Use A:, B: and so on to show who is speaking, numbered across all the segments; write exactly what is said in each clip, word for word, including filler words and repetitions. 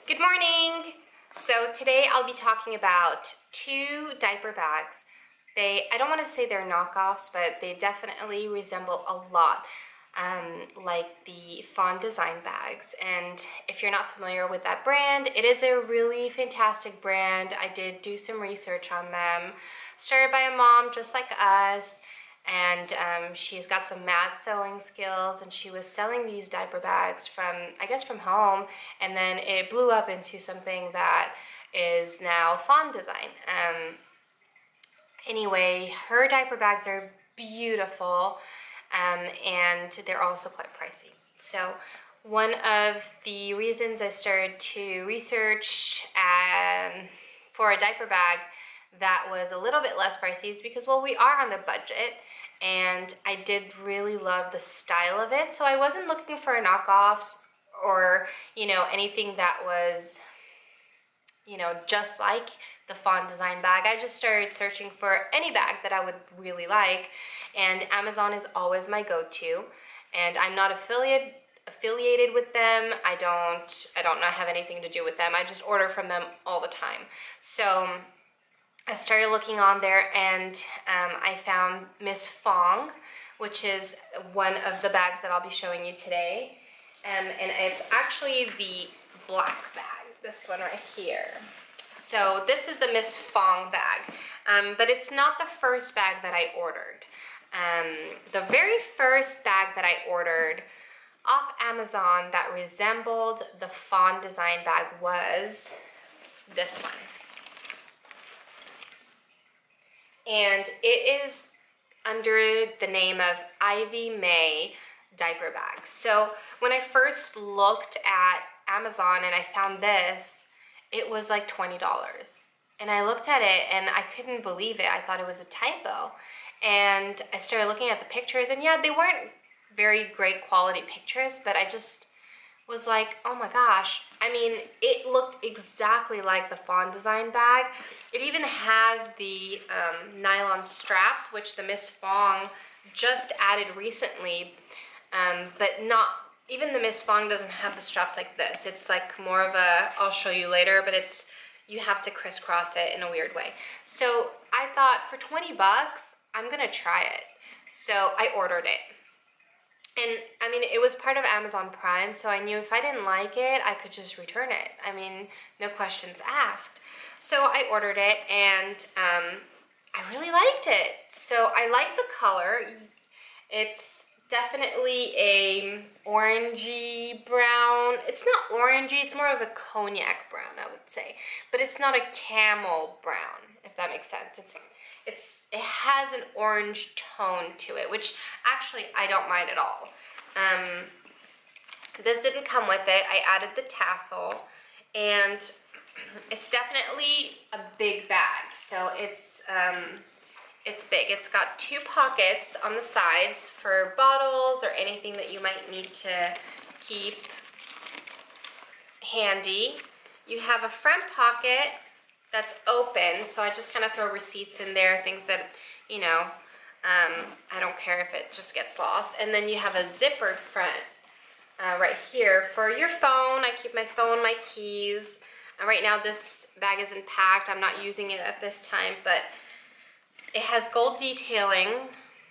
A: Good morning! So today I'll be talking about two diaper bags. They, I don't want to say they're knockoffs, but they definitely resemble a lot um, like the Fawn design bags. And if you're not familiar with that brand, it is a really fantastic brand. I did do some research on them. Started by a mom just like us. And um, she's got some mad sewing skills, and she was selling these diaper bags from, I guess, from home, and then it blew up into something that is now Fawn design. Um, anyway, her diaper bags are beautiful, um, and they're also quite pricey. So one of the reasons I started to research um, for a diaper bag that was a little bit less pricey is because, well, we are on the budget, and I did really love the style of it. So I wasn't looking for a knockoffs or, you know, anything that was, you know, just like the Fawn design bag. I just started searching for any bag that I would really like, and Amazon is always my go-to, and I'm not affiliate affiliated with them. I don't I don't have anything to do with them. I just order from them all the time. So I started looking on there, and um, I found Miss Fong, which is one of the bags that I'll be showing you today. Um, and it's actually the black bag, this one right here. So this is the Miss Fong bag, um, but it's not the first bag that I ordered. Um, the very first bag that I ordered off Amazon that resembled the Fawn design bag was this one. And it is under the name of Ivy May diaper bags. So when I first looked at Amazon and I found this, it was like twenty dollars. And I looked at it and I couldn't believe it. I thought it was a typo. And I started looking at the pictures, and yeah, they weren't very great quality pictures, but I just was like, oh my gosh. I mean, it looked exactly like the Fawn design bag. It even has the um, nylon straps, which the Miss Fong just added recently, um, but not, even the Miss Fong doesn't have the straps like this. It's like more of a, I'll show you later, but it's, you have to crisscross it in a weird way. So I thought for twenty bucks, I'm gonna try it. So I ordered it. And I mean, it was part of Amazon Prime, so I knew if I didn't like it, I could just return it. I mean, no questions asked. So I ordered it, and um, I really liked it. So I like the color. It's definitely a orangey brown. It's not orangey, it's more of a cognac brown, I would say. But it's not a camel brown, if that makes sense. It's It's, it has an orange tone to it, which actually I don't mind at all. Um, this didn't come with it. I added the tassel, and it's definitely a big bag. So it's, um, it's big. It's got two pockets on the sides for bottles or anything that you might need to keep handy. You have a front pocket that's open, so I just kind of throw receipts in there, things that, you know, um, I don't care if it just gets lost. And then you have a zippered front uh, right here for your phone. I keep my phone, my keys. Uh, right now this bag isn't packed. I'm not using it at this time, but it has gold detailing.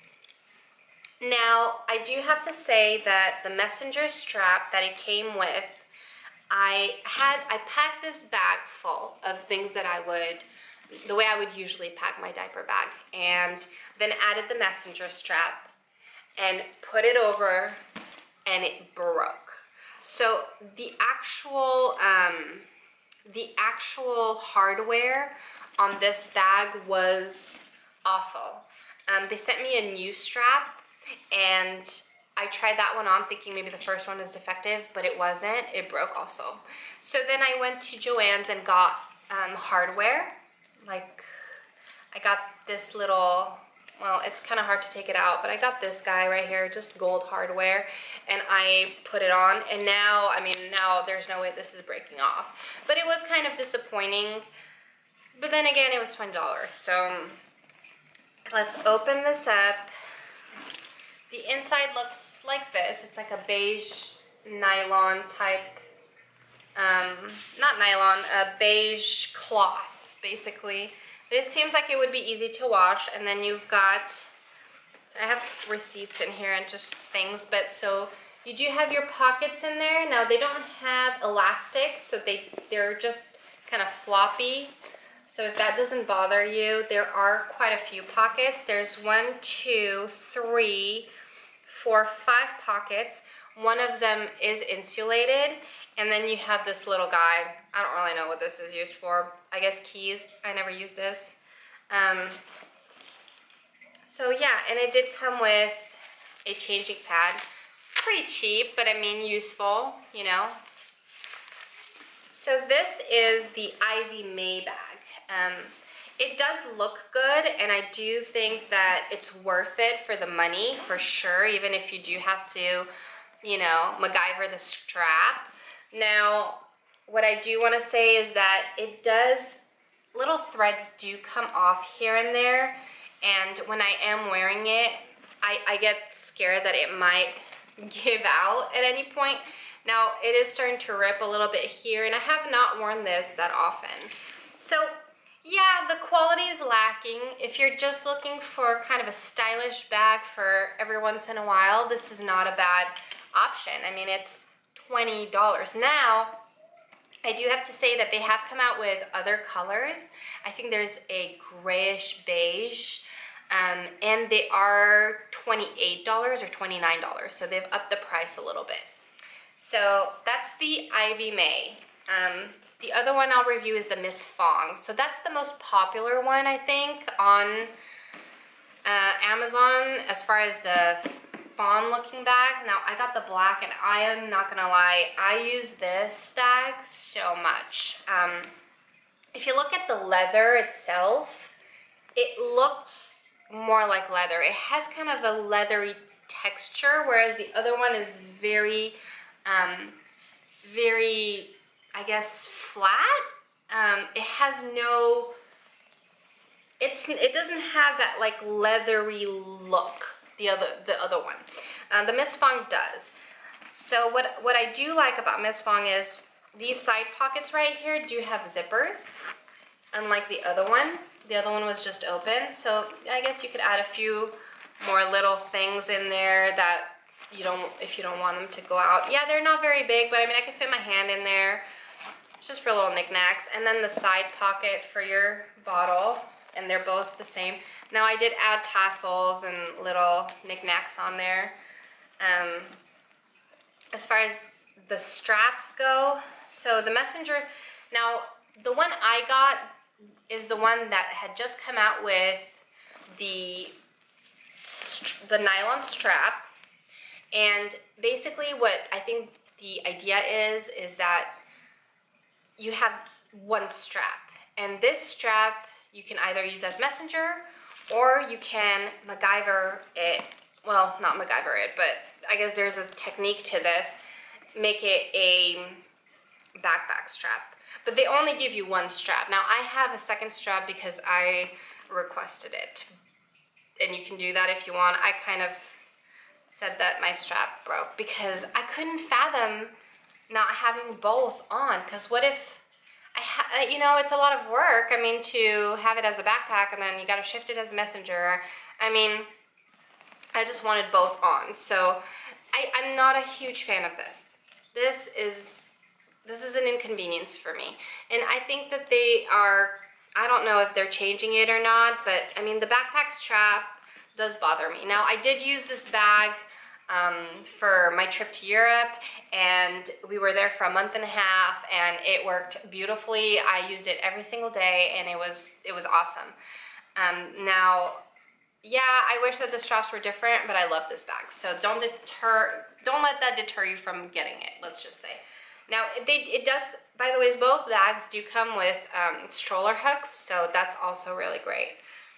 A: Now, I do have to say that the messenger strap that it came with, I had, I packed this bag full of things that I would, the way I would usually pack my diaper bag, and then added the messenger strap and put it over, and it broke. So the actual, um, the actual hardware on this bag was awful. Um, they sent me a new strap, and I tried that one on thinking maybe the first one is defective, but it wasn't. It broke also. So then I went to Joann's and got um, hardware. Like, I got this little, well, it's kind of hard to take it out, but I got this guy right here, just gold hardware, and I put it on, and now, I mean, now there's no way this is breaking off. But it was kind of disappointing, but then again, it was twenty dollars. So let's open this up. The inside looks like this. It's like a beige nylon type um, not nylon, a beige cloth, basically. It seems like it would be easy to wash. And then you've got, I have receipts in here and just things, but so you do have your pockets in there. Now they don't have elastic, so they, they're just kind of floppy. So if that doesn't bother you, there are quite a few pockets. There's one, two, three, four, five pockets. One of them is insulated, and then you have this little guy. I don't really know what this is used for. I guess keys. I never used this. Um, so yeah, and it did come with a changing pad. Pretty cheap, but I mean useful, you know. So this is the Ivy May bag. Um, it does look good, and I do think that it's worth it for the money, for sure, even if you do have to, you know, MacGyver the strap. Now, what I do want to say is that it does, little threads do come off here and there, and when I am wearing it, I, I get scared that it might give out at any point. Now, it is starting to rip a little bit here, and I have not worn this that often. So, yeah, the quality is lacking. If you're just looking for kind of a stylish bag for every once in a while, this is not a bad option. I mean, it's twenty dollars. Now, I do have to say that they have come out with other colors. I think there's a grayish beige, um, and they are twenty-eight dollars or twenty-nine dollars, so they've upped the price a little bit. So that's the Ivy May. Um, the other one I'll review is the Miss Fong. So that's the most popular one, I think, on uh, Amazon as far as the fawn looking bag. Now, I got the black, and I am not gonna lie, I use this bag so much. Um, if you look at the leather itself, it looks more like leather. It has kind of a leathery texture, whereas the other one is very, um, very, I guess, flat. Um, it has no, it's, it doesn't have that like leathery look. The other, the other one. Uh, the Miss Fong does. So what, what I do like about Miss Fong is these side pockets right here do have zippers, unlike the other one. The other one was just open. So I guess you could add a few more little things in there that you don't, if you don't want them to go out. Yeah, they're not very big, but I mean, I can fit my hand in there. It's just for little knickknacks. And then the side pocket for your bottle, and they're both the same. Now, I did add tassels and little knickknacks on there. Um, as far as the straps go, so the Messenger, now the one I got is the one that had just come out with the, the nylon strap. And basically what I think the idea is, is that you have one strap. And this strap you can either use as messenger, or you can MacGyver it, well, not MacGyver it, but I guess there's a technique to this, make it a backpack strap. But they only give you one strap. Now, I have a second strap because I requested it. And you can do that if you want. I kind of said that my strap broke because I couldn't fathom not having both on. Because what if, I ha you know, it's a lot of work. I mean, to have it as a backpack and then you got to shift it as a messenger. I mean, I just wanted both on. So I, I'm not a huge fan of this. This is, this is an inconvenience for me. And I think that they are, I don't know if they're changing it or not, but I mean, the backpack strap does bother me. Now, I did use this bag um, for my trip to Europe, and we were there for a month and a half, and it worked beautifully. I used it every single day, and it was it was awesome. Um, now, yeah, I wish that the straps were different, but I love this bag. So don't deter, don't let that deter you from getting it. Let's just say. Now, they it does. By the way, both bags do come with um, stroller hooks, so that's also really great.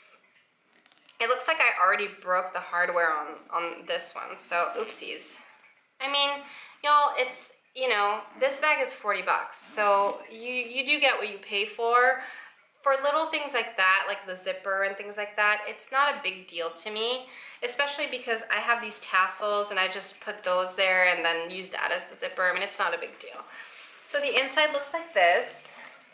A: It looks like I already broke the hardware on, on this one, so oopsies. I mean, y'all, it's, you know, this bag is forty bucks, so you, you do get what you pay for. For little things like that, like the zipper and things like that, it's not a big deal to me, especially because I have these tassels and I just put those there and then use that as the zipper. I mean, it's not a big deal. So the inside looks like this.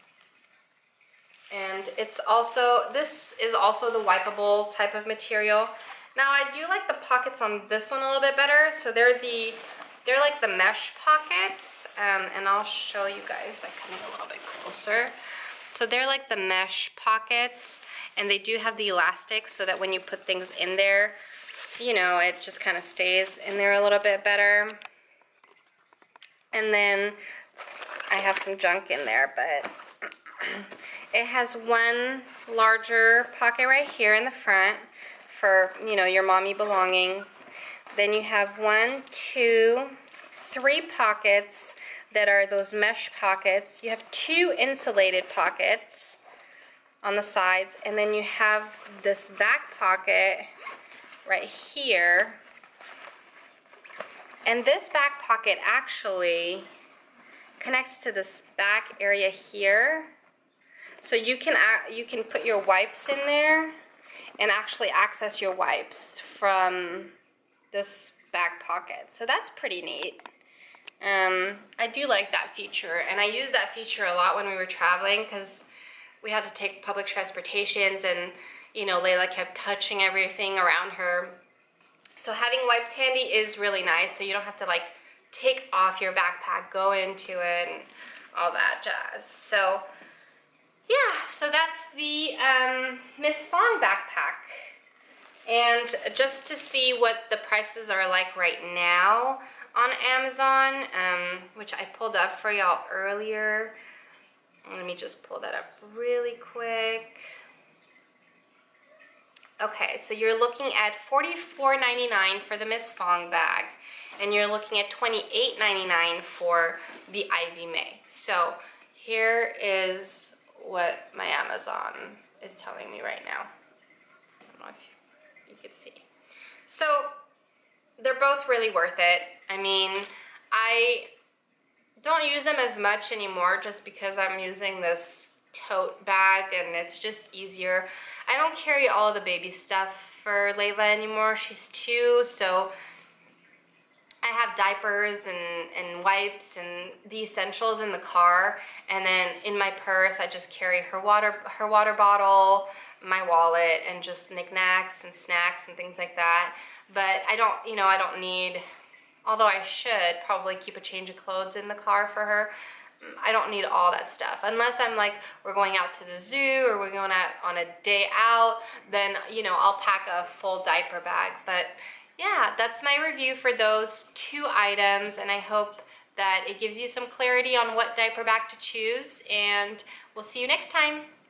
A: And it's also, this is also the wipeable type of material. Now I do like the pockets on this one a little bit better. So they're the, they're like the mesh pockets. Um, and I'll show you guys by coming a little bit closer. So they're like the mesh pockets, and they do have the elastic so that when you put things in there, you know, it just kind of stays in there a little bit better. And then I have some junk in there, but it has one larger pocket right here in the front for, you know, your mommy belongings. Then you have one, two, three pockets that are those mesh pockets. You have two insulated pockets on the sides, and then you have this back pocket right here. And this back pocket actually connects to this back area here. So you can you can put your wipes in there and actually access your wipes from this back pocket. So that's pretty neat. Um, I do like that feature, and I use that feature a lot when we were traveling because we had to take public transportations, and you know, Layla kept touching everything around her. So having wipes handy is really nice, so you don't have to like take off your backpack, go into it, and all that jazz. So yeah, so that's the um, Miss Fong backpack. And just to see what the prices are like right now on Amazon, um, which I pulled up for y'all earlier. Let me just pull that up really quick. Okay, so you're looking at forty-four ninety-nine for the Miss Fong bag, and you're looking at twenty-eight ninety-nine for the Ivy May. So here is what my Amazon is telling me right now. I don't know if you could see. So they're both really worth it. I mean, I don't use them as much anymore just because I'm using this tote bag and it's just easier. I don't carry all of the baby stuff for Layla anymore. She's two, so I have diapers and, and wipes and the essentials in the car, and then in my purse I just carry her water her water bottle, my wallet, and just knickknacks and snacks and things like that. But I don't, you know, I don't need, although I should probably keep a change of clothes in the car for her. I don't need all that stuff. Unless I'm like, we're going out to the zoo or we're going out on a day out, then, you know, I'll pack a full diaper bag. But yeah, that's my review for those two items, and I hope that it gives you some clarity on what diaper bag to choose, and we'll see you next time.